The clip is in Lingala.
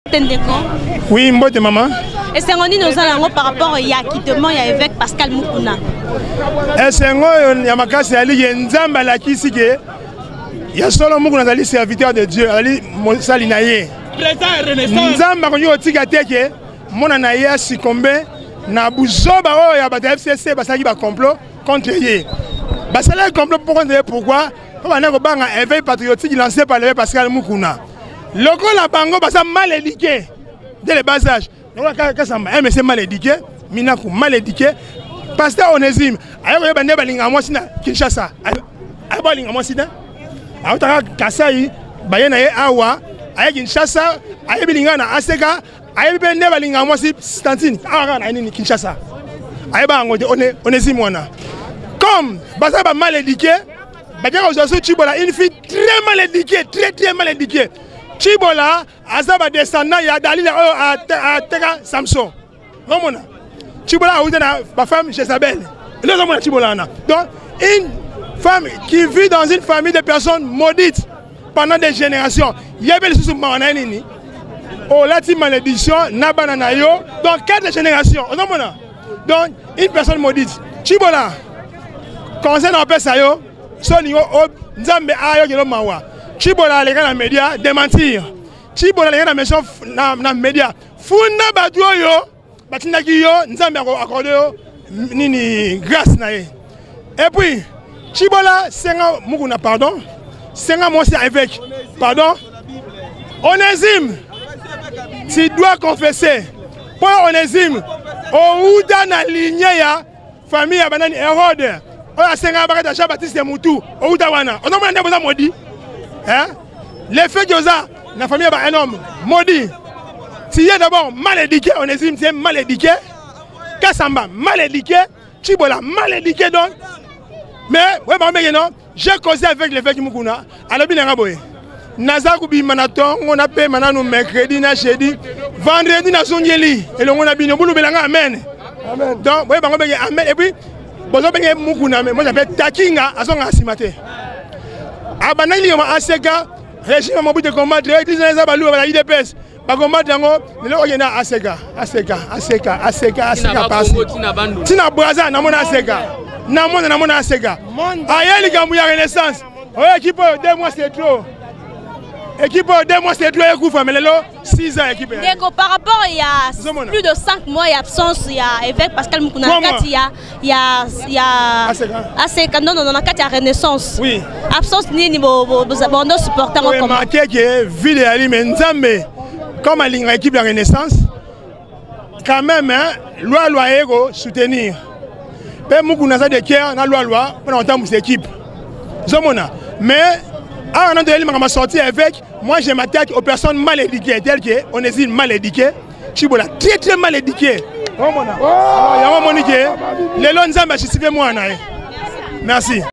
Oui, mbote maman. Et c'est on dit nous allons par rapport à l'acquittement avec Pascal Mukuna. Et c'est on y a ma casse à l'île Nzamba la qui si que il y a seulement Mukuna dans les serviteurs de Dieu, ali salinaye. Nzamba quand yo tigate que mon anaye a succombé na buzoba o ya ba FCC ba saki ba complot contre yé. Ba ça le complot pourquoi? Comme on a un éveil patriotique lancé par le Pascal Mukuna. Le gros la bango basa mal éduqué dès le bas âge. Donc là c'est mal éduqué, minaku mal éduqué. Pasteur Onésime, ayo bande balinga moi sina Kinshasa. Ayo balinga moi sina. Ayo taka Kasai, bayena ye awa, ayo Kinshasa, ayo bilinga na Aseka, ayo bande balinga moi si Stantine. Awa na ni Kinshasa. Ayo ba ngode Onésime wana. Comme basa ba mal éduqué, badia aujourd'hui Chibola une fille très mal éduquée, très mal éduquée. Chibola, Azaba descendant, il y a Dalila à Tega Samson. Non, Chibola a eu ma femme Jezabel. Donc, une femme qui vit dans une famille de personnes maudites pendant des générations. Il y avait les sous Maranani. Oh, là, tu malédiction, Nabananayo. Donc, 4 générations. Donc, une personne maudite. Chibola, conseil dans Pesayo, son niveau, Nzambe Ayo, Gelo Mawa. Chibola les gars dans les médias démentir. Chibola les gars dans les médias. Funda batuo yo, batinaki yo, nzambe accordé yo nini grâce na ye. Et puis Chibola senga Mukuna pardon, senga mosi avec pardon. Onésime, tu dois confesser. Pour Onésime, au ouda na lignée ya famille ya banani Hérode. Oya senga bakata Jean-Baptiste Moutou, au ouda wana. On a demandé besoin maudit. Hein? L'effet que ça, la famille est un homme maudit. Tu es d'abord mal éduqué, Onésime, tu es mal éduqué. Kassamba, mal éduqué. Chibola, mal éduqué donc. Mais, ouais, j'ai causé avec l'effet de Mukuna. Alors, bien, Nazakubi Manaton, on a payé maintenant mercredi, jeudi, vendredi, na Zongeli. Et le monde a bien, amen. Donc, ouais, amen. Et puis, Mukuna, moi j'appelle Takinga, à son asimate. Abanali yoma Aseka régime mobu de combattre église na balu ba IDPS ba combattre yango lelo oyena Aseka passe tina braza na mona Aseka na mona Aseka ayeli kambu ya renaissance oyo équipe 2 mois c'est trop équipe 2 mois c'est trop ekufa mais lelo 6 ans équipe Deko par rapport il y a plus de 5 mois il y a absence il y a évêque Pascal Mukuna il y a Aseka non il y a renaissance oui absence ni bon supporter comme marqué que ville ali mais Nzambe comme la équipe de renaissance quand même hein loi ego soutenir pe Mukuna ça de cœur na loi pour entendre cette équipe zomona mais ah, on a sorti avec moi je m'attaque aux personnes mal éduquées telles que Onésime mal éduqué, Chibola très mal éduqué. Il y a un monique, les longs Nzamba, je suis moi. Merci.